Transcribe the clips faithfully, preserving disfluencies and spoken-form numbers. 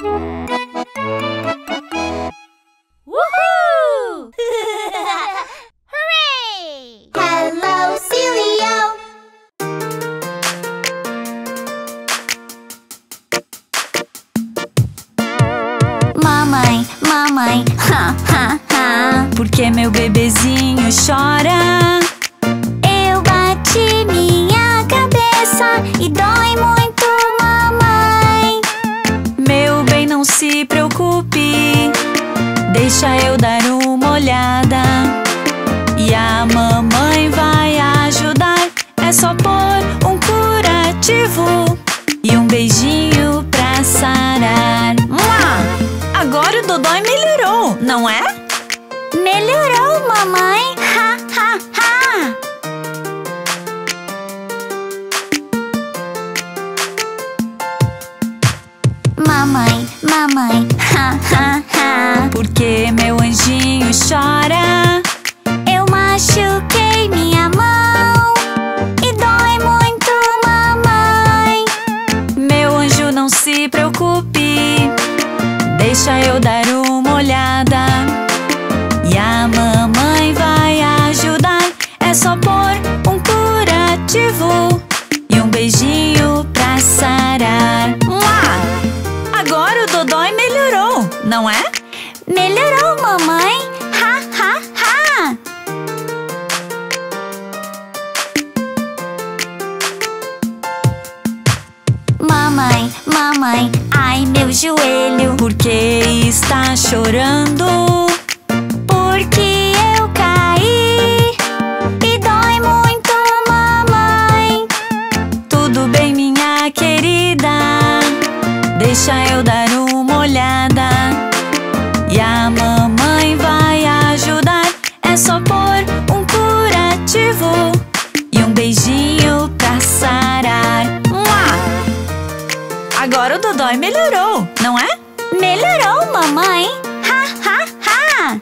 Woohoo! Hooray! Hello, Celio! Mamãe, mamãe, ha, ha, ha. Por que meu bebezinho chora? Eu bati minha cabeça e dói muito, mamãe. Meu bem, não se preocupe, deixa eu dar uma olhada. E a mamãe vai ajudar. É só pôr um curativo e um beijinho pra sarar. Mua! Agora o Dodói melhorou, não é? Melhorou, mamãe! Ha, ha, ha! Mamãe, mamãe, ha, ha, ha. Por que meu anjinho chora? Eu machuquei minha mão e dói muito, mamãe. Meu anjo, não se preocupe, deixa eu dar uma olhada. E a mamãe vai ajudar. É só pôr um curativo e um beijinho pra sarar. Mua! Agora o Dodói melhorou, não é? Melhorou, mamãe! Ha, ha, ha! Mamãe, mamãe, ai meu joelho. Por que está chorando? Porque eu caí e dói muito, mamãe. Tudo bem, minha querida, deixa eu dar uma olhada. E a mamãe vai ajudar. É só pôr um curativo e um beijinho pra sarar. Mua! Agora o Dodói melhorou, não é? Melhorou, mamãe! Ha, ha, ha!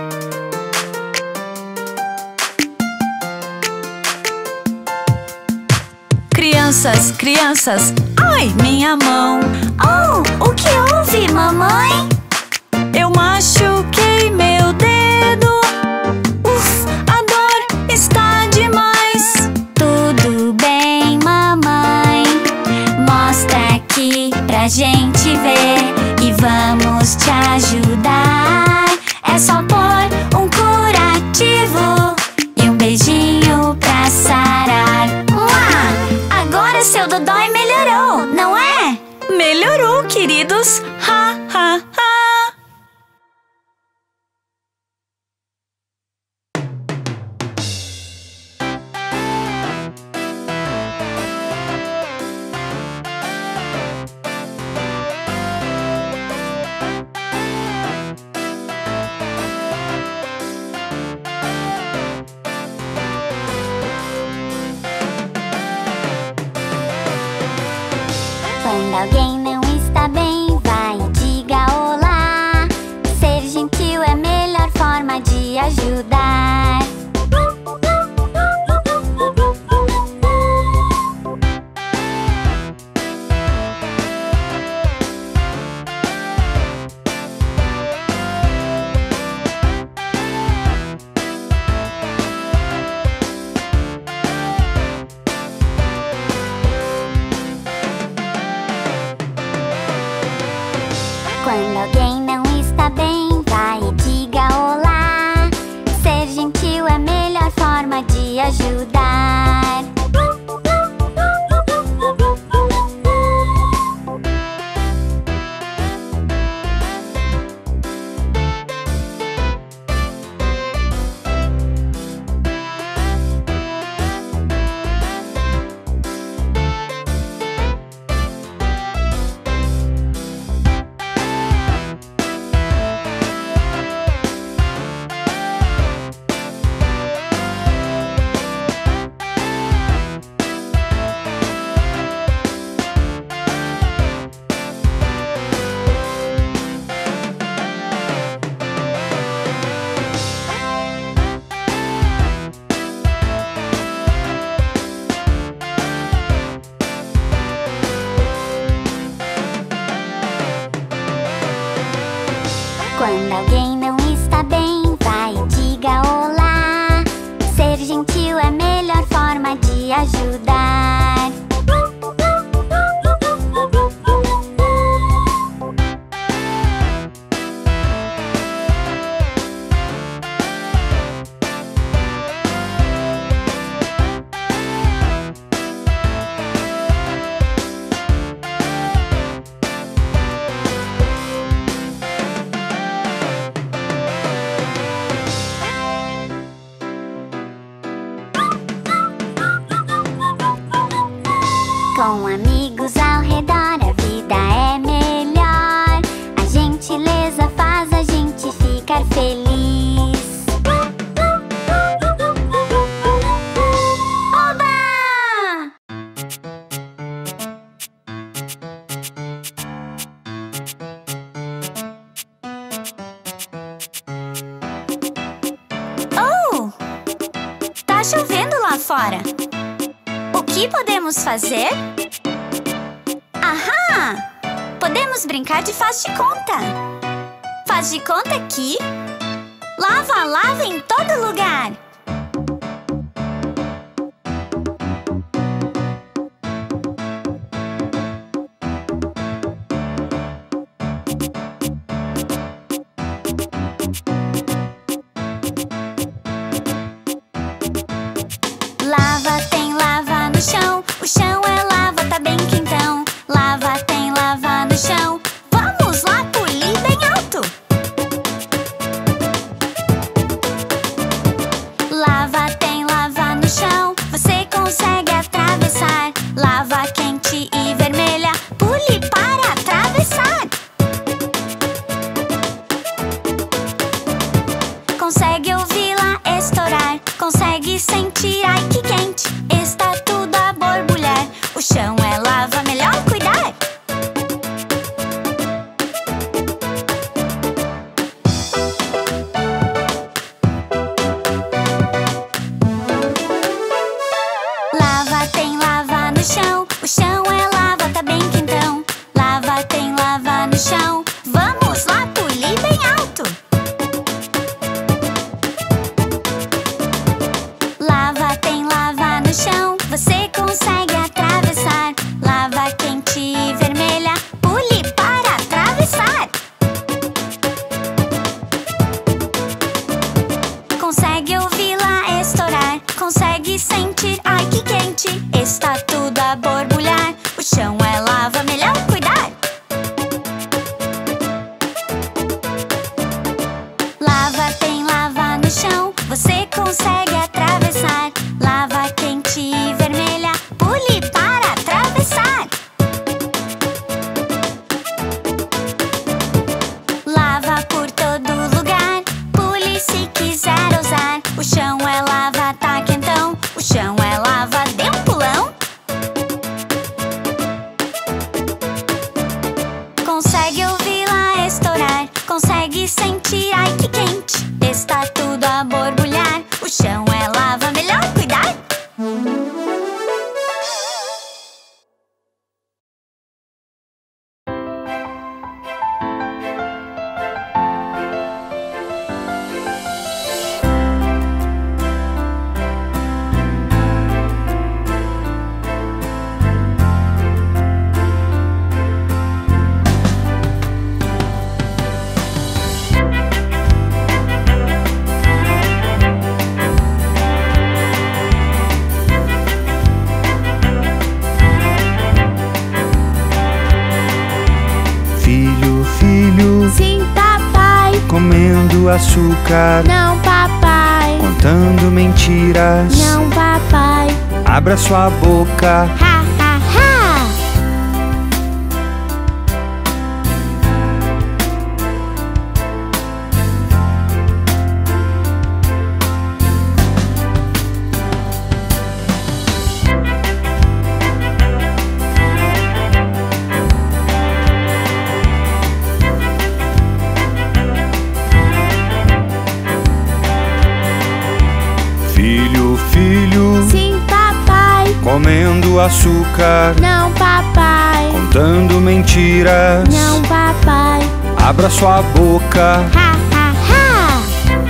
Crianças, crianças, ai, minha mão! Oh, o que houve, mamãe? Eu machuquei meu dedo. Uf, a dor está demais. Tudo bem, mamãe, mostra aqui pra gente ver e vamos te ajudar. É só pôr um curativo e um beijinho pra sarar. Mua! Agora seu Dodói melhorou, não é? Melhorou, queridos! Ha, ha, ha! Quando alguém não está bem, vai e diga olá. Ser gentil é a melhor forma de ajudar. Quando alguém não está bem, vai e diga olá. Ser gentil é a melhor forma de ajudar. Quando alguém não está bem, vai e diga olá. Ser gentil é a melhor forma de ajudar. Com amigos ao redor a vida é melhor. A gentileza faz a gente ficar feliz. Oba! Oh! Tá chovendo lá fora. O que podemos fazer? Ahá! Podemos brincar de faz de conta. Faz de conta aqui. Lava, lava em todo lugar. Lava tem lava no chão. O chão é lava, tá bem quentão. Lava tem lava no chão. Vamos lá polir bem alto. Lava tem lava no chão. Você consegue atravessar. Lava quente e vermelha. Pule para atravessar. Consegue ouvi-la estourar. Consegue sentir, ai que quente. Está tudo a borbulhar. O chão é lava, melhor cuidar. Lava tem lava no chão. O chão é lava, tá bem quentão. Lava tem lava no chão. Vamos lá polir bem alto. Lava tem lava no chão. Você consegue atravessar. Lava quente e vermelha. Pule para atravessar. Consegue ouvi-la estourar. Consegue sentir, ai que quente. Está tudo a borbulhar. O chão é lava, melhor cuidar. Lava tem lava no chão. Você consegue atravessar. Lava quente e vermelha. Pule para atravessar. Lava por todo lugar. Pule se quiser usar. O chão é lava, tá quentão. O chão é lava, dê um pulão. Consegue ouvi-la estourar. Consegue sentir, ai que quente. Está tudo a borbulhar. O chão é lava, melhor cuidar. Comendo açúcar. Não, papai. Contando mentiras. Não, papai. Abra sua boca. Ha, ha, ha. Filho, filho. Sim, papai. Comendo açúcar. Não, papai. Contando mentiras. Não, papai. abra sua boca. Ha, ha, ha.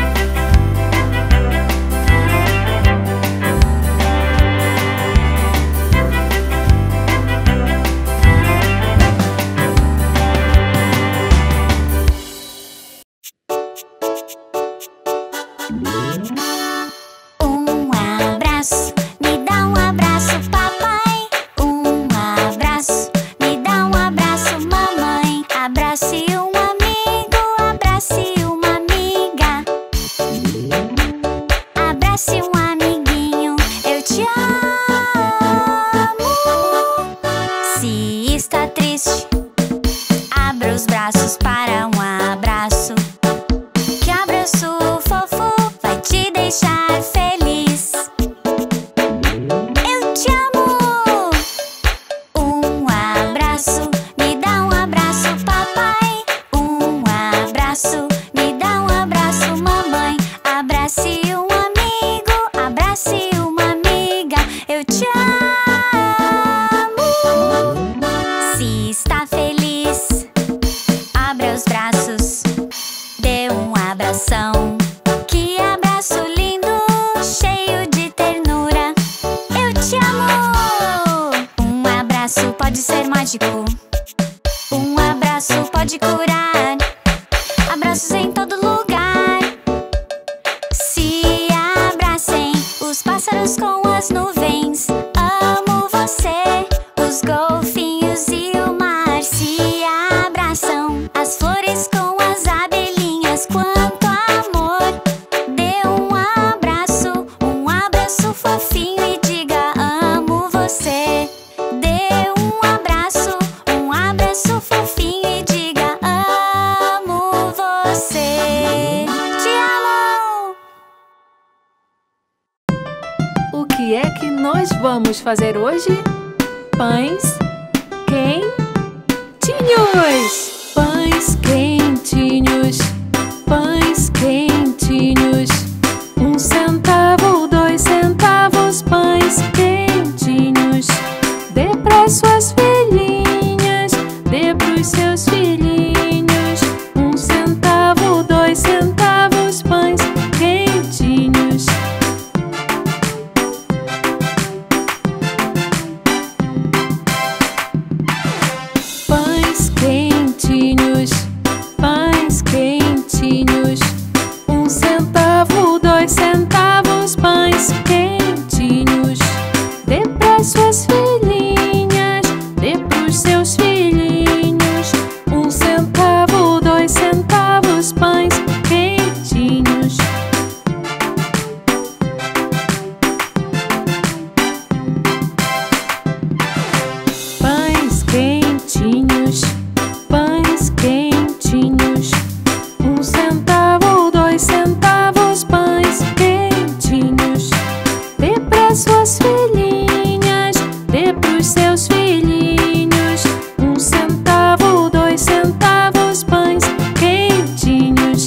Um abraço, me dá um abraço, papai. Um abraço, me dá um abraço, mamãe. Abrace um amigo, abrace uma amiga. Abrace um amiguinho, eu te amo. Se está triste, abra os braços para um abraço. Que abraço fofo vai te deixar feliz. Eu te amo. Um abraço, me dá um abraço, papai. Um abraço, me dá um abraço, mamãe. Abrace um amigo, abrace uma amiga. Eu te amo. Se está feliz, abra os braços, dê um abração. Que abraço lindo, cheio de ternura. Eu te amo. Um abraço pode ser mágico. Um abraço pode curar. Abraços em todo lugar. Se abracem os pássaros com as nuvens. Amo você, os golfinhos e o mar. Se abraçam as flores com as abelhinhas. Quanto amor. Dê um abraço, um abraço fofinho e diga amo você. Dê um abraço, um abraço fofinho e diga amo você. Te amo! O que é que nós vamos fazer hoje? Pães quentinhos! Pães quentinhos, pães quentinhos. Um centavo, dois centavos, pães quentinhos. Dê para suas filhinhas, dê pros seus filhinhos. Um centavo, dois centavos, pães quentinhos. Pães quentinhos, pães quentinhos. Um centavo, dois centavos, pães quentinhos. Dê para suas filhinhas, dê pros seus filhinhos. Um centavo, dois centavos, pães quentinhos. Pães quentinhos, pães quentinhos. Um centavo, dois centavos, pães quentinhos. Dê para suas filhinhas, dê pros seus filhinhos. Um centavo, dois centavos, pães quentinhos.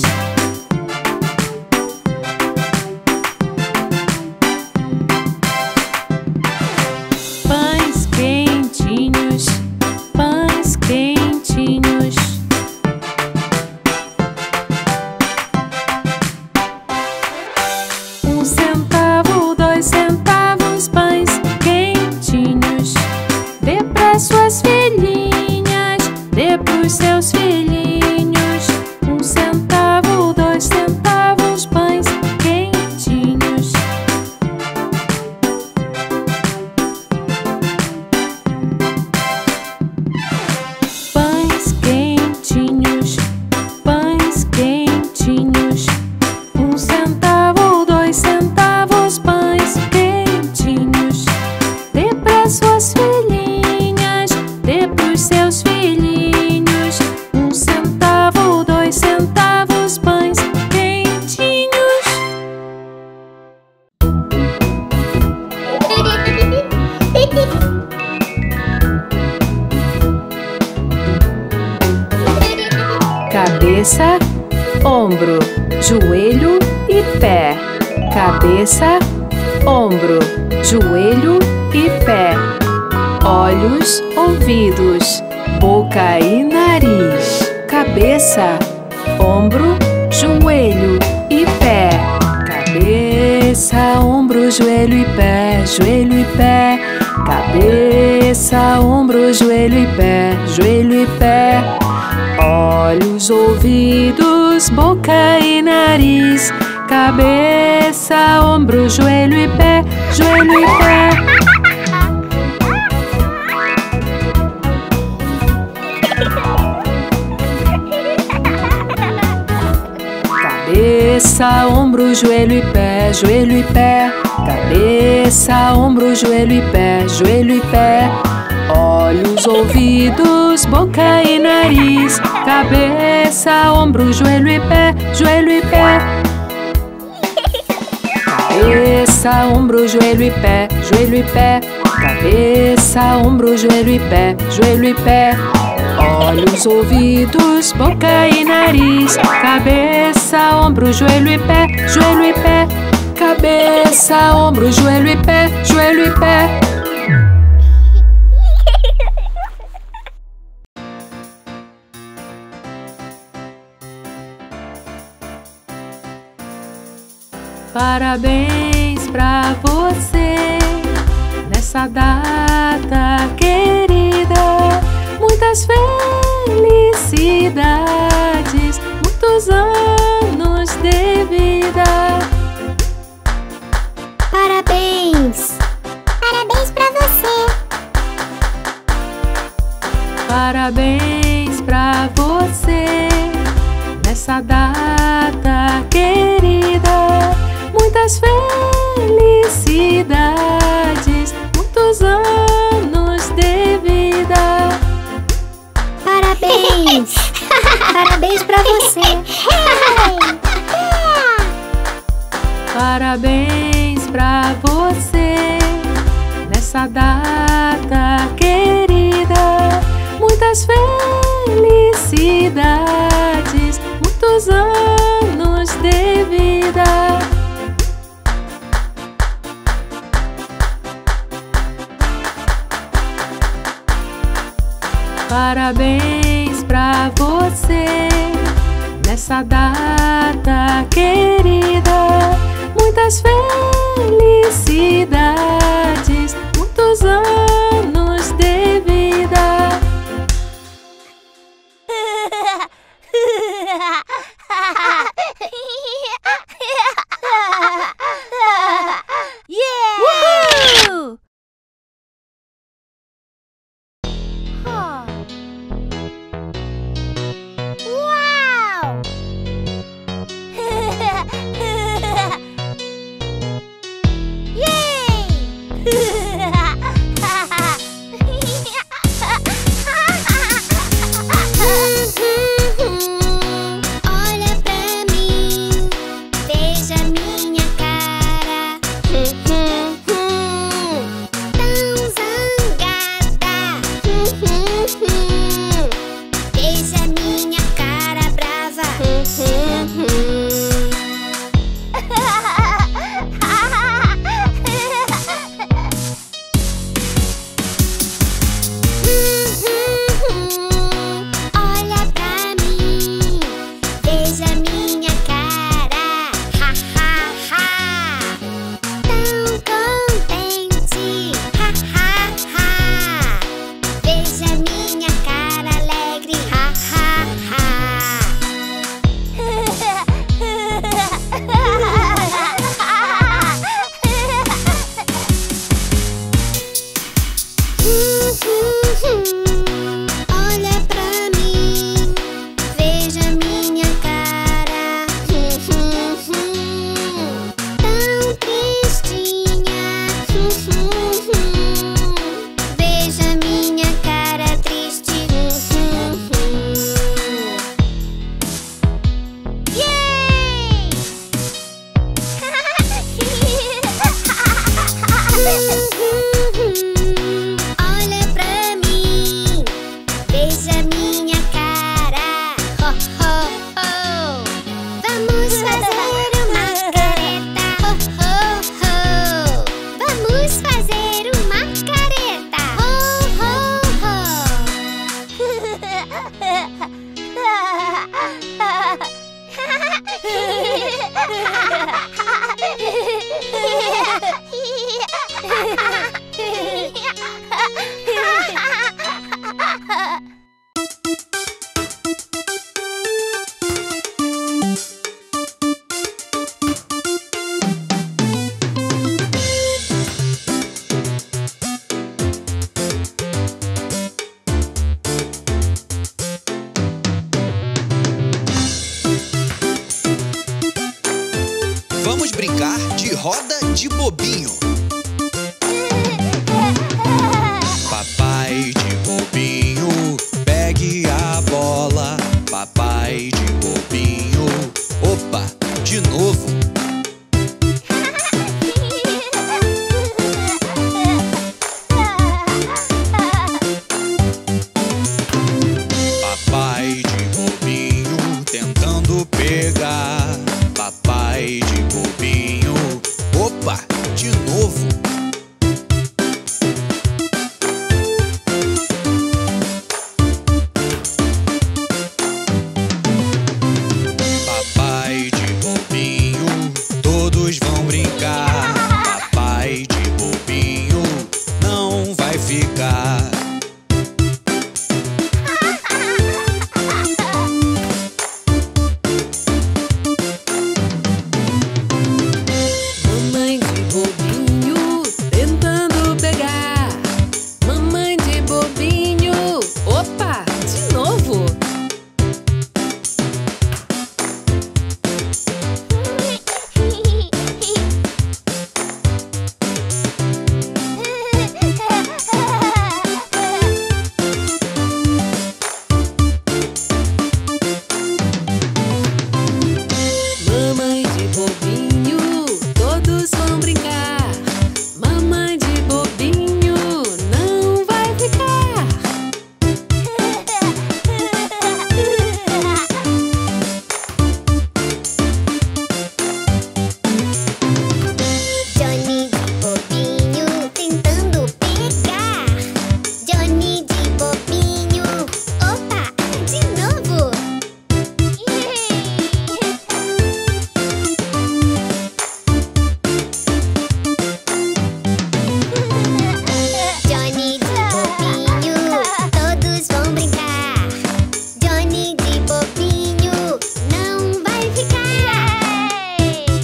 Pães quentinhos, pães quentinhos. Um centavo, dois centavos, pães quentinhos. Dê para suas filhinhas, dê pros seus filhinhos. Um centavo, dois centavos, pães quentinhos. Pães quentinhos, pães quentinhos. Um centavo, dois centavos, pães quentinhos. Dê para suas filhinhas, dê pros seus filhinhos. Um centavo, dois centavos, pães quentinhos. Cabeça, ombro, joelho e pé. Cabeça, ombro, joelho e pé. Olhos, ouvidos, boca e nariz. Cabeça cabeça, ombro, joelho e pé. Cabeça, ombro, joelho e pé, joelho e pé. Cabeça, ombro, joelho e pé, joelho e pé. Olhos, ouvidos, boca e nariz. Cabeça, ombro, joelho e pé, joelho e pé. Cabeça, ombro, joelho e pé, joelho e pé. Cabeça, ombro, joelho e pé, joelho e pé. Olhos, ouvidos, boca e nariz. Cabeça, ombro, joelho e pé, joelho e pé. Cabeça, ombro, joelho e pé, joelho e pé. Cabeça, ombro, joelho e pé, joelho e pé. Olhos, ouvidos, boca e nariz. Cabeça, ombro, joelho e pé, joelho e pé. Cabeça, ombro, joelho e pé, joelho e pé. Parabéns pra você nessa data querida. Muitas felicidades, muitos anos de vida. Parabéns! Parabéns pra você! Parabéns pra você nessa data querida. Muitas felicidades, muitos anos de vida. Parabéns! Parabéns pra você! Parabéns pra você nessa data querida. Muitas felicidades, muitos anos de vida. Parabéns pra você nessa data querida. Muitas felicidades, muitos anos de vida. Yeah! Woohoo! Uau! Yay! Vamos brincar de roda de bobinho. Papai de bobinho, pegue a bola. Papai de bobinho, opa, de novo. Papai de bobinho, tentando pegar. Papai de bobinho, opa, de novo. Papai de bobinho, todos vão brincar. Papai de bobinho, não vai ficar. Mamãe de bobinho, tentando pegar. Mamãe de bobinho, opa, de novo. Mamãe de bobinho, todos vão brincar. Mamãe de bobinho, não vai ficar. Johnny de bobinho tentando pegar. Johnny de bobinho, opa, de novo. Johnny de bobinho, todos vão brincar. Johnny de bobinho, não vai ficar.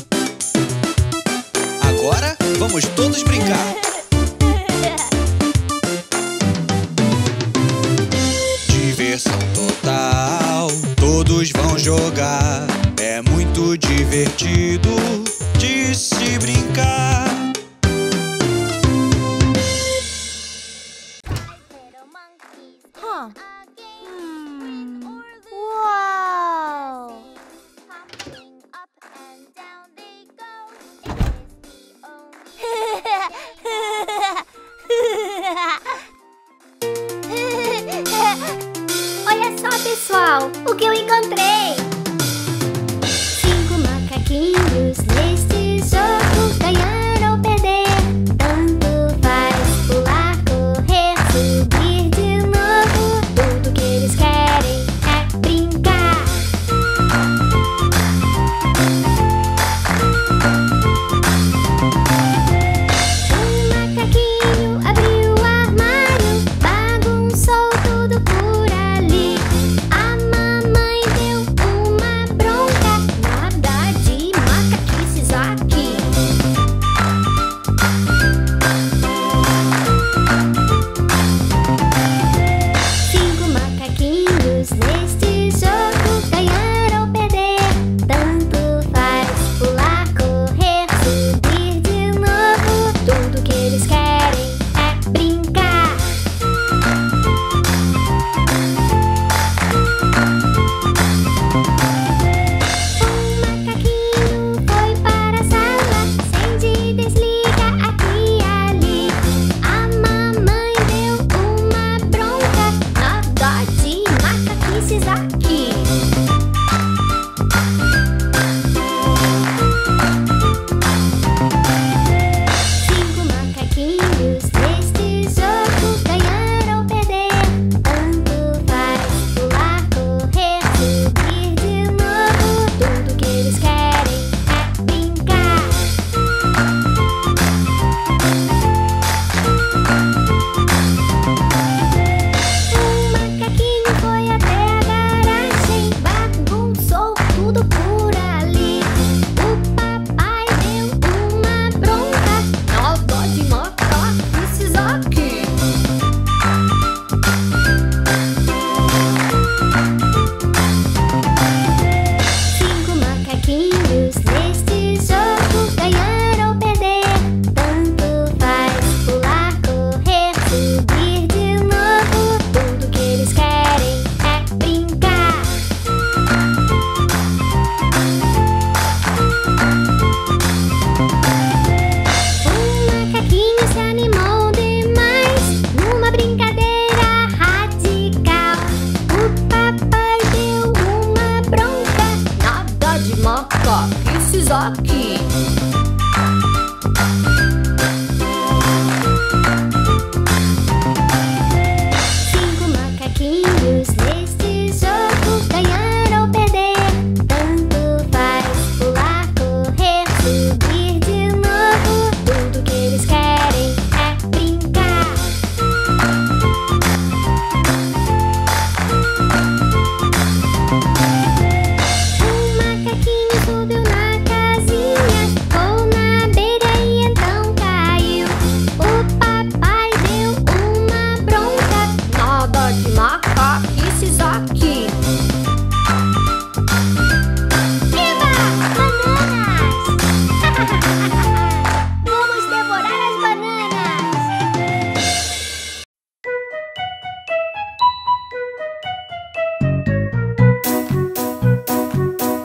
Agora vamos todos brincar. Diversão total, todos vão jogar. É muito divertido de se brincar. Huh. Hmm. Wow. Olha só, pessoal, o que eu encontrei. Cinco macaquinhos neste jogo. Ganhar ou perder, tanto faz. Pular, correr, subir de novo. Tudo que eles querem é brincar. Um macaquinho abriu o armário, bagunçou tudo por ali. A mamãe deu uma bronca, nada de macaquices aqui. Cinco macaquinhos neste jogo. Ganhar ou perder, tanto faz. Pular, correr, subir de novo. Tudo que eles querem é brincar. Um macaquinho foi para a sala, acende e desliga aqui e ali. A mamãe deu uma bronca, nada de macaquices aqui. Cinco macaquinhos neste jogo. Ganhar ou perder, tanto faz. Pular, correr,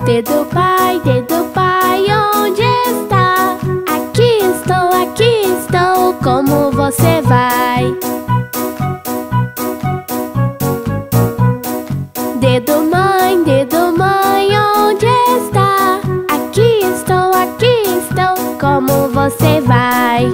D do pai, D do pai, onde está? Aqui estou, aqui estou, como você vai? D do mãe, D do mãe, onde está? Aqui estou, aqui estou, como você vai?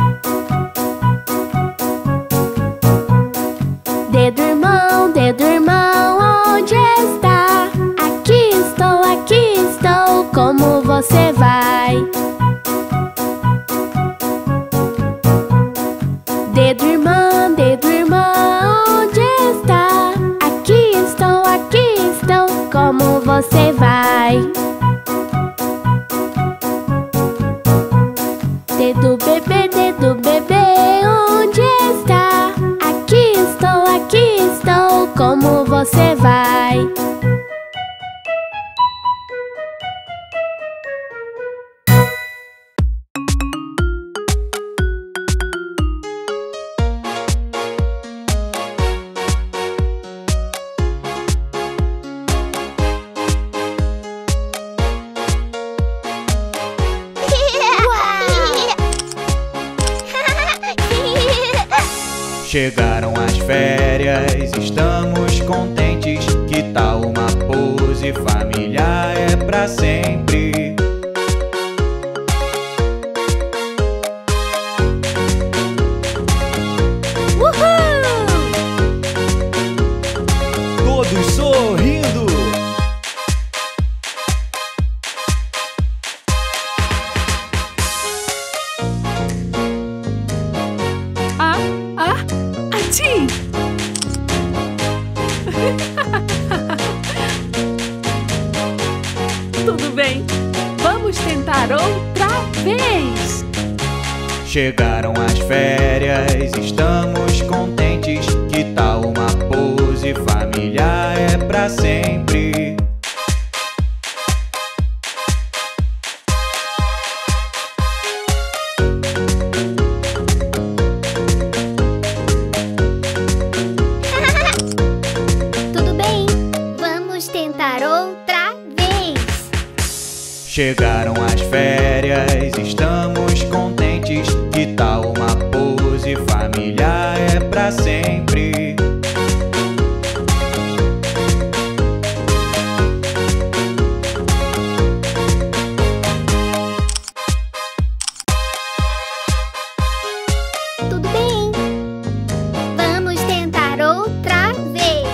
D do irmão, D do irmão, onde está? Aqui estou, aqui estou, como você vai? D do irmão, D do irmão, onde está? Aqui estou, aqui estou, como você vai? D do bebê, D do bebê, onde está? Aqui estou, aqui estou, como você vai? Chegaram as férias, estamos contentes. Que tal uma pose familiar? É pra sempre. Uhul! Todos sorrindo. Ah, ah, atchim! Tudo bem, vamos tentar outra vez. Chegaram as férias, estamos contentes. Que tal uma pose familiar? É pra sempre. Tudo bem, vamos tentar outra vez. Chegaram as férias, estamos contentes. Que tal uma pose familiar? É pra sempre. Tudo bem, vamos tentar outra vez.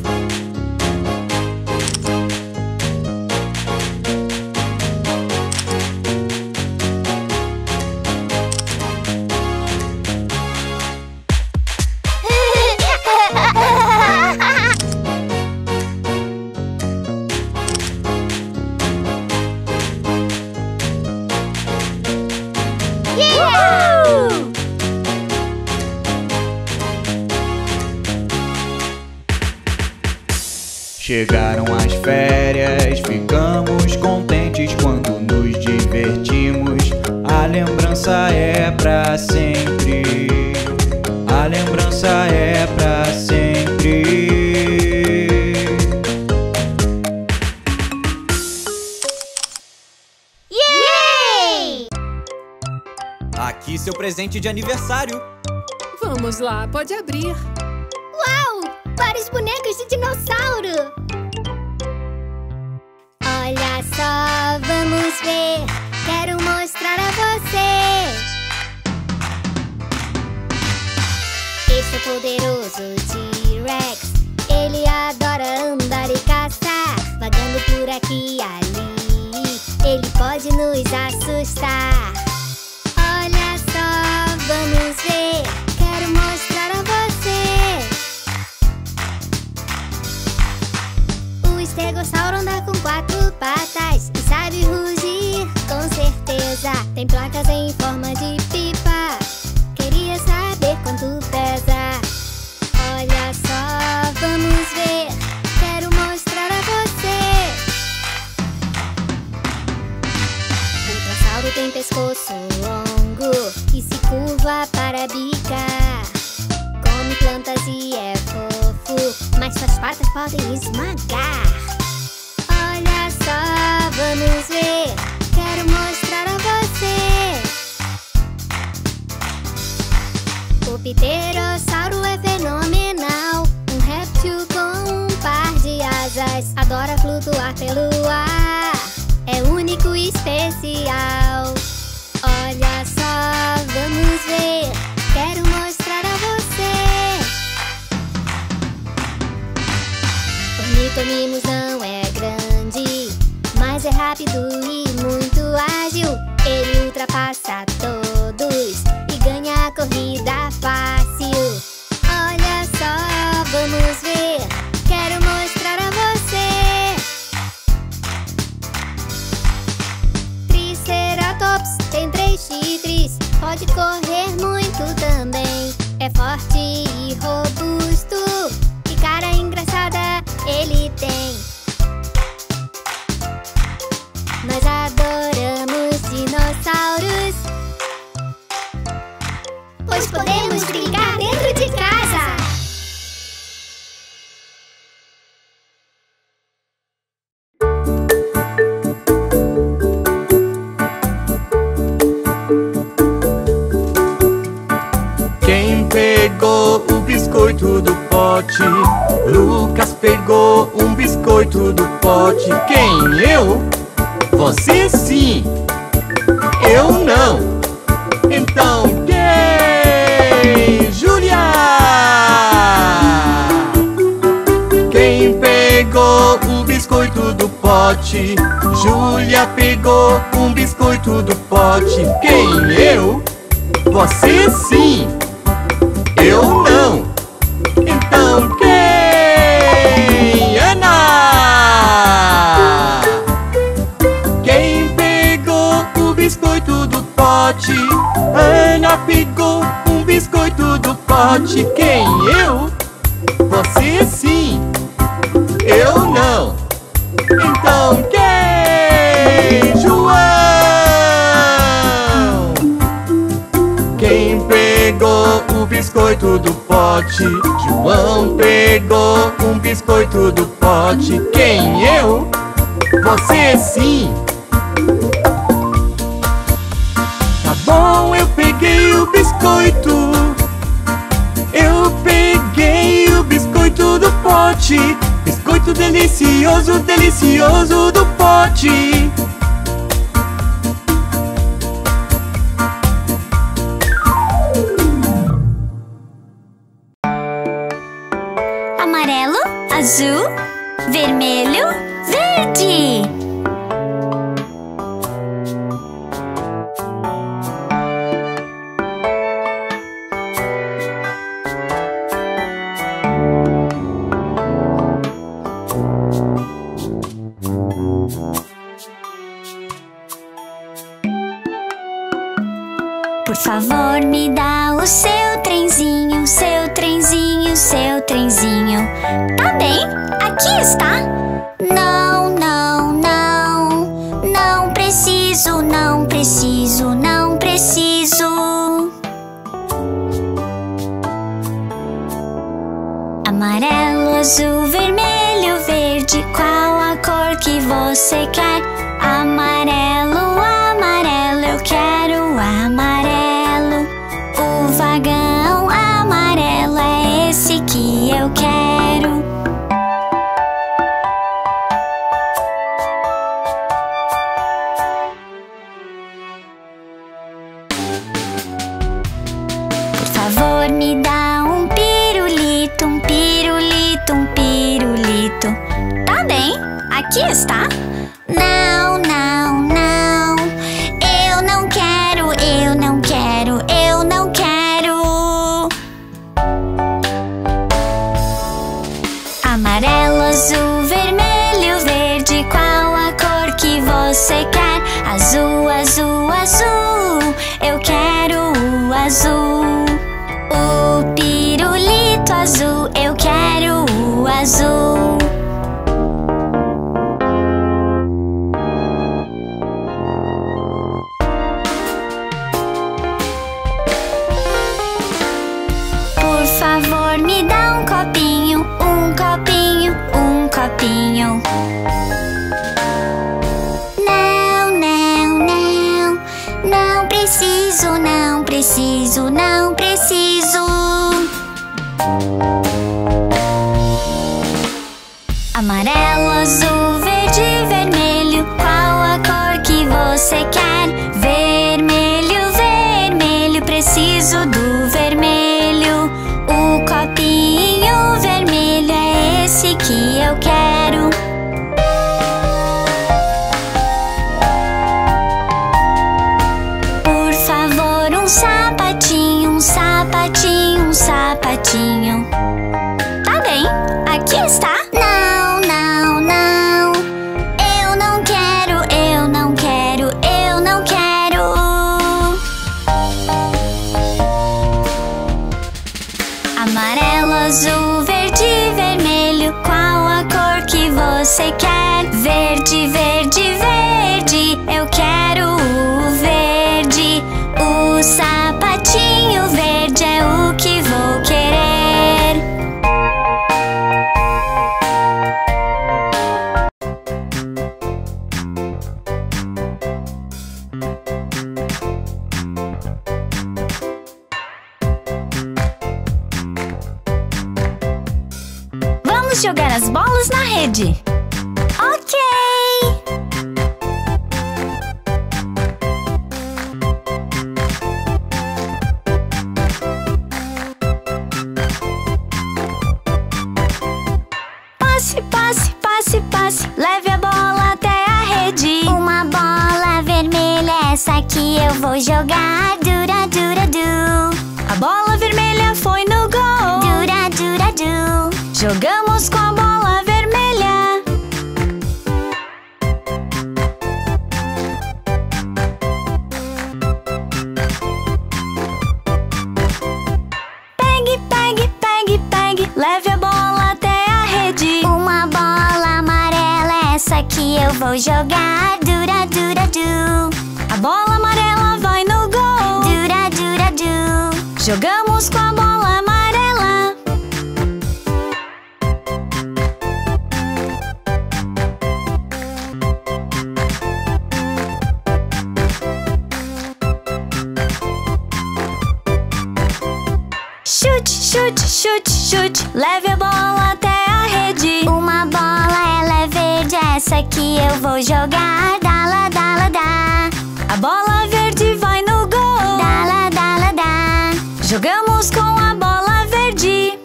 Uhul! Chegaram as férias, ficamos contentes quando nos divertimos. A lembrança é pra sempre. A lembrança é pra sempre. Yay! Aqui seu presente de aniversário. Vamos lá, pode abrir. Uau! Vários bonecos de dinossauro! Olha só, vamos ver. Quero mostrar a você. Esse é o poderoso T-Rex. Ele adora andar e caçar, vagando por aqui e ali. Ele pode nos assustar. Olha só, vamos ver. Quero mostrar a você. O estegossauro anda com quatro patas e sabe rugir, com certeza. Tem placas em forma de pipa. Queria saber quanto pesa. Olha só, vamos ver. Quero mostrar a você. O dinossauro tem pescoço longo e se curva para bicar. Come plantas e é fofo, mas suas patas podem esmagar. Olha só, estrelas, adora flutuar pelo ar. É único e especial. Olha só, vamos ver. Quero mostrar a você. Ornitornimos não é grande, mas é rápido e muito ágil. Ele ultrapassa todos e ganha a corrida fácil. Olha só, vamos ver. Quero mostrar a você. Triceratops tem três chifres, pode correr muito também. É forte e robusto, e cara engraçada ele tem. Nós adoramos dinossauros, pois podemos brincar dentro de casa. Quem pegou o biscoito do pote? Lucas pegou um biscoito do pote. Quem? Eu? Você sim, eu não. Então quem? Júlia! Quem pegou o biscoito do pote? Júlia pegou um biscoito do pote. Quem? Eu? Você sim, eu não. Então quem? Ana! Biscoito do pote. Ana pegou um biscoito do pote. Quem? Eu? Você sim, eu não. Então quem? João! Quem pegou o biscoito do pote? João pegou um biscoito do pote. Quem? Eu? Você sim. Bom, eu peguei o biscoito. Eu peguei o biscoito do pote. Biscoito delicioso, delicioso do pote. Amarelo, azul, vermelho, verde. Por favor, me dá o seu trenzinho, seu trenzinho, seu trenzinho. Tá bem, aqui está. Não, não, não, não preciso, não preciso, não preciso. Amarelo, azul, vermelho, verde, qual a cor que você quer? Amarelo, amarelo, eu quero amarelo. O vagão amarelo é esse que eu quero. Por favor, me dá um pirulito, um pirulito, um pirulito. Tá bem, aqui está. Não, não, não. Eu não quero, eu não quero, eu não quero. Amarelo, azul, vermelho, verde, qual a cor que você quer? Azul, azul, azul, eu quero o azul. O pirulito azul, eu quero o azul. Por favor, me dá um copinho, um copinho, um copinho. Não, não, não, não preciso, não preciso, não preciso. Amarelo, azul, verde, vermelho. Qual a cor que você quer? Vermelho, vermelho, preciso do vermelho. O copinho vermelho é esse que eu quero. Por favor, um sapatinho, um sapatinho, um sapatinho. Tá bem, aqui está. Não, não, não. Eu não quero, eu não quero, eu não quero. Amarelo, azul, verde, vermelho. Qual a cor que você quer? Verde, verde, verde. Eu quero o verde. O sapatinho verde é o que vou querer. Vamos jogar as bolas na rede. Ok! Passe, passe, passe, passe. Leve a bola até a rede. Uma bola vermelha, essa que eu vou jogar. Dura, dura, du. A bola vermelha foi no gol. Dura, dura, du. Jogamos com a bola vermelha. Pegue, pegue, pegue, pegue. Leve a bola até a rede. Uma bola amarela, essa que eu vou jogar. Dura, dura, du. A bola amarela vai no gol. Dura, dura, du. Jogamos com a bola amarela. Chute, chute, chute, chute. Leve a bola até a rede. Uma bola, ela é verde, essa que eu vou jogar. Dala, dala, dá. A bola verde vai no gol. Dala, dala, dá. Jogamos com a bola verde.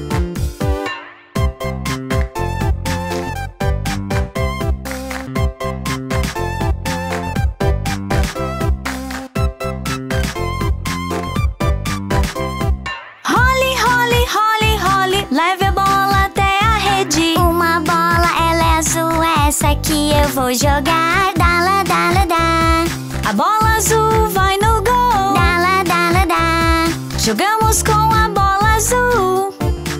Role, role, role, role. Leve a bola até a rede. Uma bola, ela é azul, essa que eu vou jogar. Dala, dala, dá. A bola azul vai no gol. Dala, dala, dá. Jogamos com a bola azul.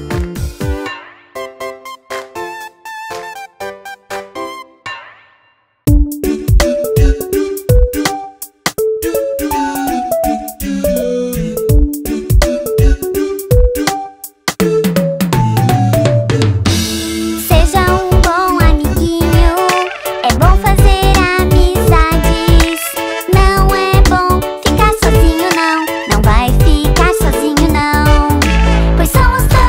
Seja um bom amiguinho, é bom fazer amizades. Não é bom ficar sozinho, não. Não vai ficar sozinho, não. Pois somos todos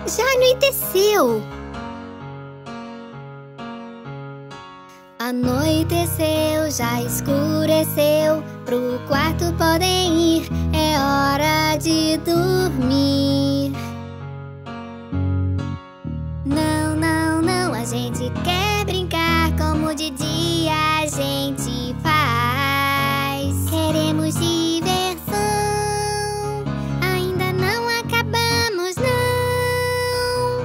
Já anoiteceu. Anoiteceu, já escureceu. Pro quarto podem ir, é hora de dormir. Não, não, não, a gente quer brincar como de dia a gente faz. Queremos diversão, ainda não acabamos, não.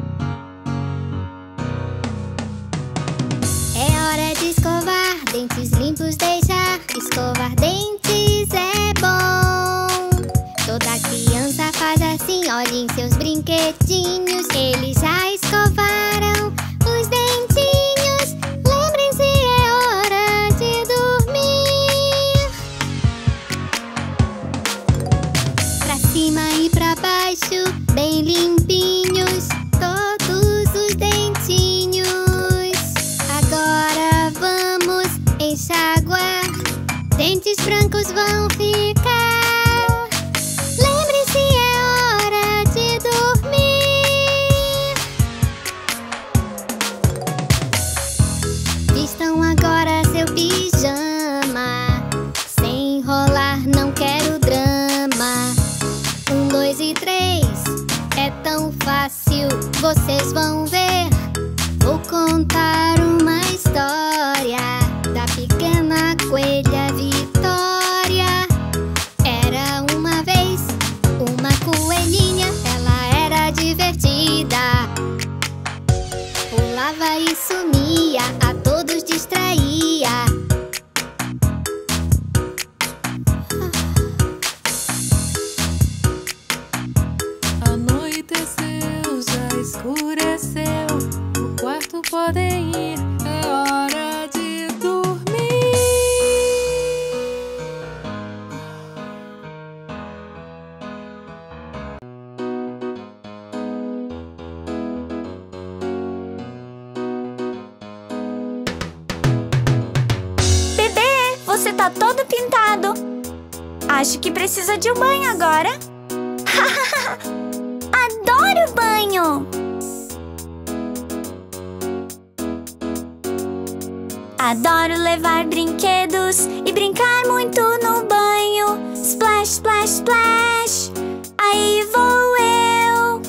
É hora de escovar, dentes limpos deixar. Escovar dentes é bom. Toda criança faz assim, olhem seus brinquedinhos. Eles já escovaram os dentinhos. Lembrem-se, é hora de dormir. Pra cima e pra baixo, bem limpinhos, todos os dentinhos. Agora vamos enxaguar, dentes brancos vão ficar. Lembre-se, é hora de dormir. Vistam agora seu pijama. Sem enrolar, não quero drama. Um, dois e três, é tão fácil, vocês vão ver. Vou contar uma história da pequena coelha Vitória. Era uma vez uma coelhinha, ela era divertida. Pulava e sumia, a todos distraía. Anoiteceu, já escureceu. O quarto podem ir, é hora de dormir. Bebê, você tá todo pintado. Acho que precisa de um banho agora. Adoro banho! Adoro levar brinquedos e brincar muito no banho. Splash, splash, splash, aí vou eu.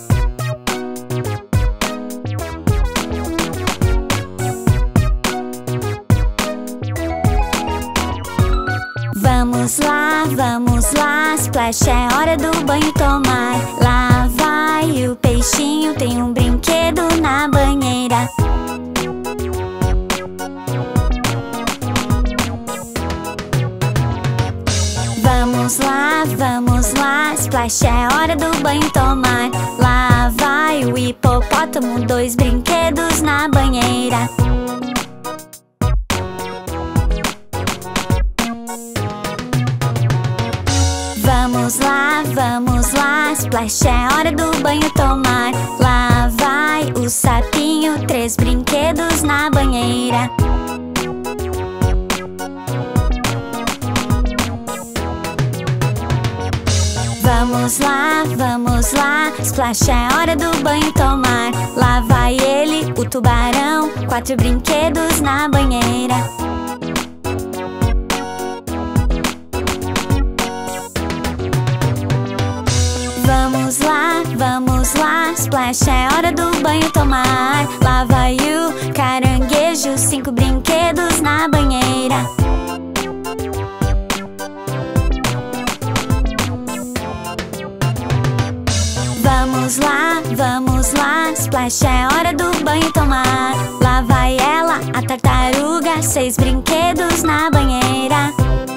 Vamos lá, vamos lá, splash, é hora do banho tomar. Lá vai o peixinho, tem um brinquedo na banheira. Vamos lá, vamos lá, splash, é hora do banho tomar. Lá vai o hipopótamo, dois brinquedos na banheira. Vamos lá, vamos lá, splash, é hora do banho tomar. Lá vai o sapinho, três brinquedos na banheira. Vamos lá, vamos lá, splash, é hora do banho tomar. Lá vai ele, o tubarão, quatro brinquedos na banheira. Vamos lá, vamos lá, splash, é hora do banho tomar. Lá vai o caranguejo, cinco brinquedos na banheira. Vamos lá, vamos lá, splash, é hora do banho tomar. Lá vai ela, a tartaruga, seis brinquedos na banheira.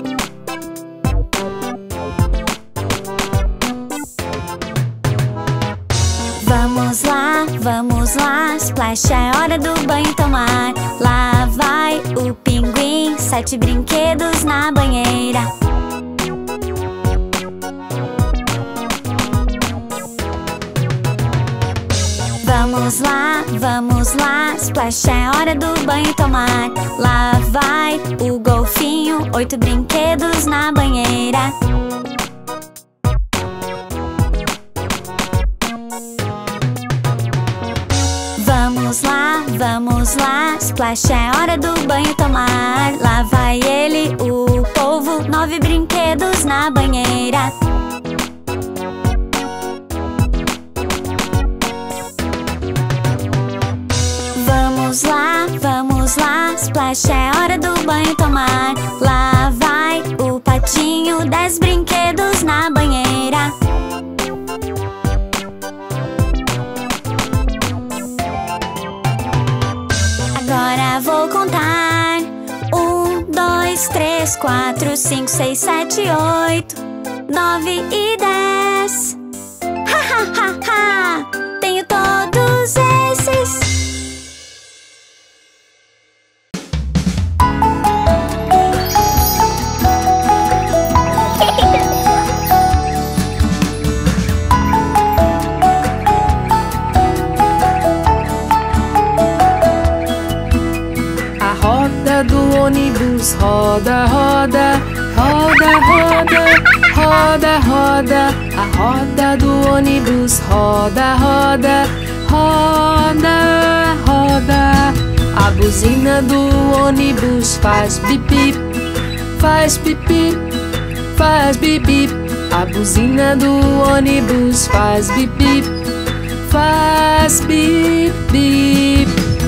Vamos lá, vamos lá, splash, é hora do banho tomar. Lá vai o pinguim, sete brinquedos na banheira. Vamos lá, vamos lá, splash, é hora do banho tomar. Lá vai o golfinho, oito brinquedos na banheira. vamos lá. Splash, é hora do banho tomar. Lá vai ele, o polvo. Nove brinquedos na banheira. Vamos lá, vamos lá. Splash, é hora do banho tomar. Lá vai o patinho. Dez brinquedos na banheira. Agora vou contar. Um, dois, três, quatro, cinco, seis, sete, oito, nove e dez. Ha, ha, ha, ha! Tenho todos esses. Do ônibus roda, roda, roda, roda, roda, roda. A roda do ônibus roda, roda, roda, roda. A buzina do ônibus faz bip, bip, faz bip, bip, faz bip, bip. A buzina do ônibus faz bip, bip, faz bip, bip.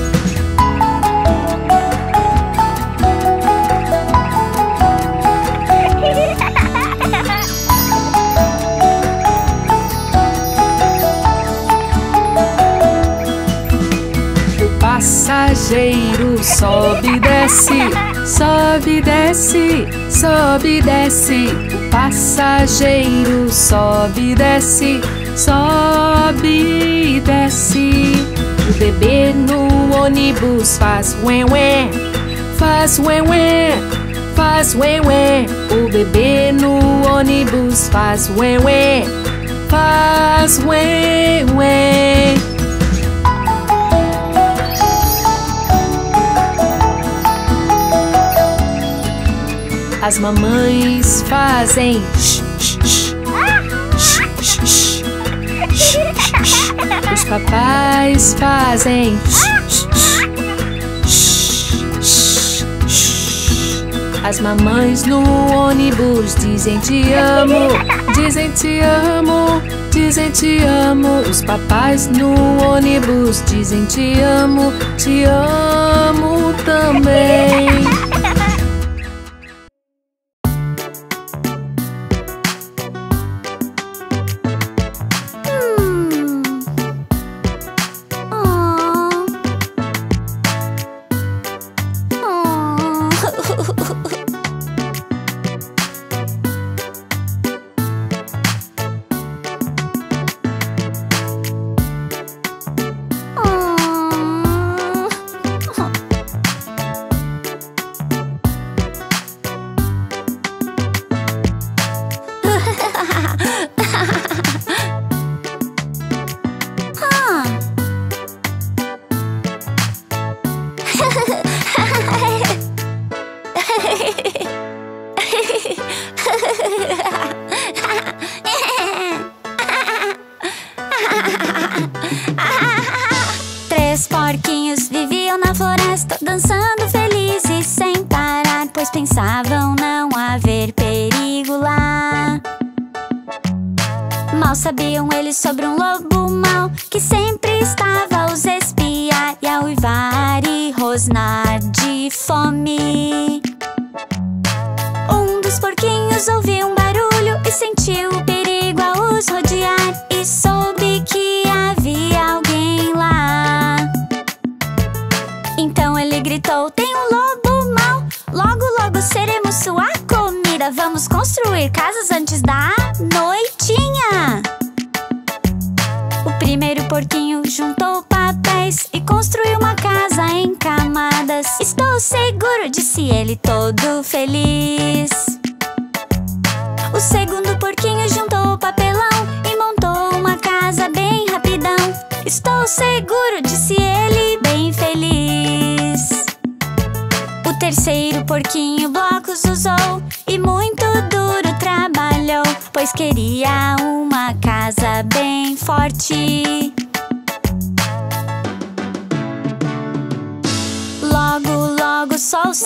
Passageiro sobe e desce, sobe e desce, sobe e desce. O passageiro sobe e desce, sobe e desce. O bebê no ônibus faz ué, ué, faz ué, ué, faz ué, ué. O bebê no ônibus faz ué, ué, faz ué, ué. As mamães fazem shh, shh, shh, shh, shh, shh, shh. Os papais fazem shh, shh, shh, shh. As mamães no ônibus dizem te amo, dizem te amo, dizem te amo. Os papais no ônibus dizem te amo, te amo também. Três porquinhos viviam na floresta, dançando felizes sem parar, pois pensavam não haver perigo lá. Mal sabiam eles sobre um lobo mau, que sempre estava a os espiar e a uivar e rosnar de fome. Um dos porquinhos ouviu um barulho e sentiu o perigo a os rodear, e soube que havia alguém lá. Então ele gritou: tem um lobo mau, logo logo seremos sua comida. Vamos construir casas antes da noitinha. O primeiro porquinho juntou papéis e construiu uma casa em camadas. Estou seguro, disse ele todo feliz. O segundo porquinho juntou papelão e montou uma casa bem rapidão. Estou seguro, disse ele bem feliz. O terceiro porquinho blocos usou e muito duro trabalhou, pois queria uma casa bem forte.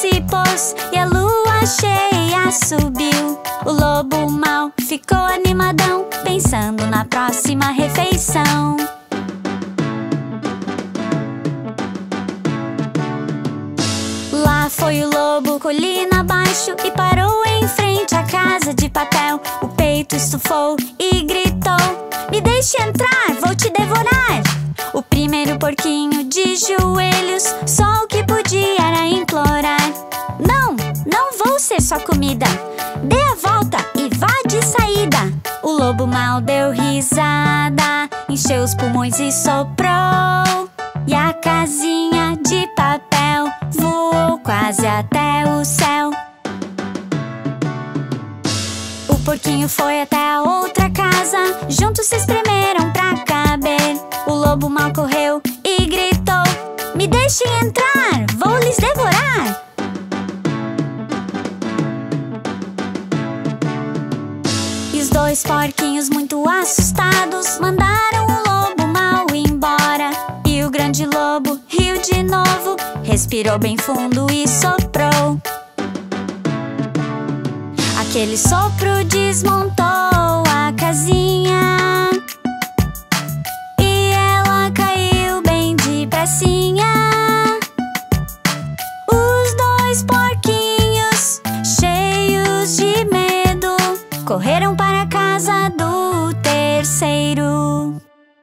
se pôs e a lua cheia subiu. O lobo mau ficou animadão, pensando na próxima refeição. Lá foi o lobo colina abaixo e parou em frente à casa de papel. O peito estufou e gritou: me deixe entrar, vou te devorar. O primeiro porquinho de joelhos, só o que podia era implorar: não, não vou ser sua comida, dê a volta e vá de saída. O lobo mau deu risada, encheu os pulmões e soprou, e a casinha de papel voou quase até o céu. O porquinho foi até a outra casa, juntos se espremeram pra caber. O lobo mau correu e gritou: me deixem entrar, vou lhes devorar. E os dois porquinhos, muito assustados, mandaram o lobo mau embora. E o grande lobo riu de novo, respirou bem fundo e soprou. Aquele sopro desmontou a casinha e ela caiu bem depressinha. Os dois porquinhos, cheios de medo, correram para a casa do terceiro.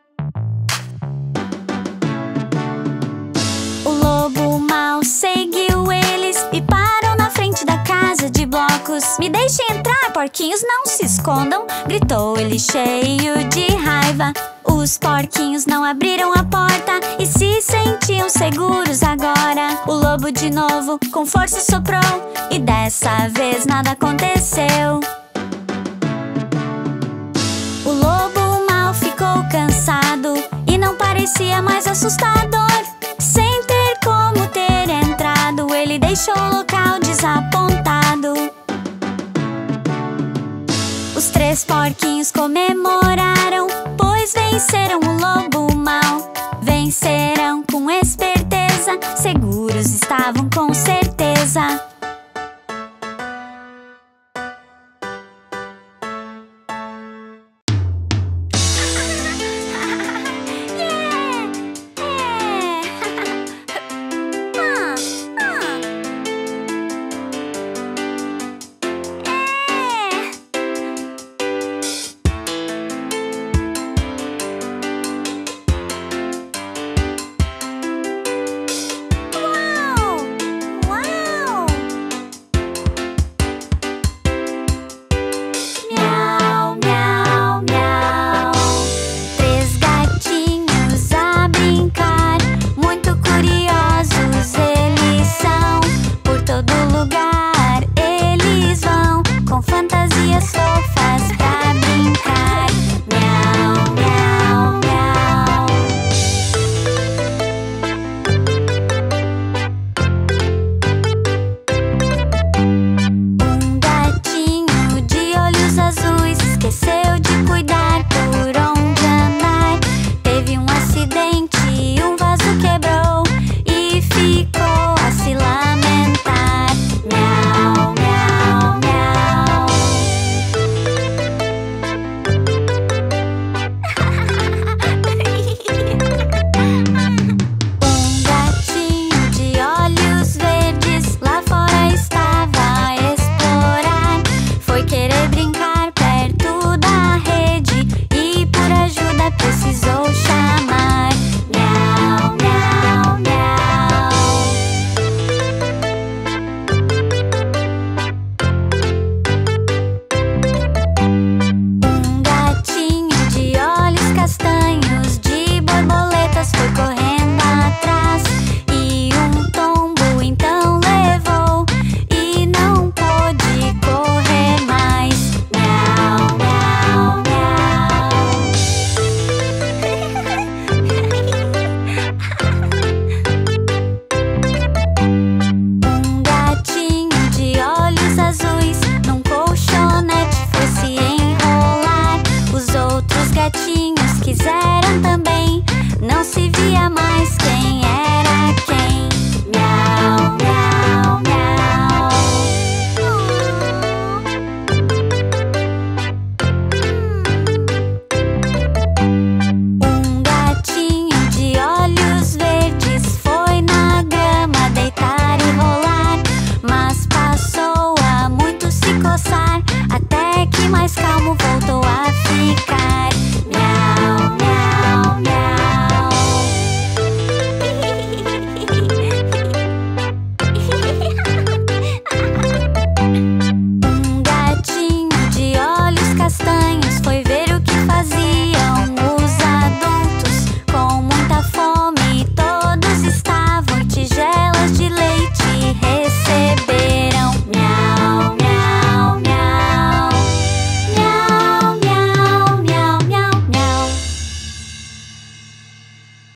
O lobo mau seguiu eles e parou na frente da casa de blocos. Me deixem entrar, porquinhos, não se escondam, gritou ele cheio de raiva. Os porquinhos não abriram a porta e se sentiam seguros agora. O lobo de novo com força soprou e dessa vez nada aconteceu. O lobo mau ficou cansado e não parecia mais assustador. Sem ter como ter entrado, ele deixou o local desapontado. Os três porquinhos comemoraram, pois venceram o lobo mau. Vencerão com esperteza, seguros estavam com certeza.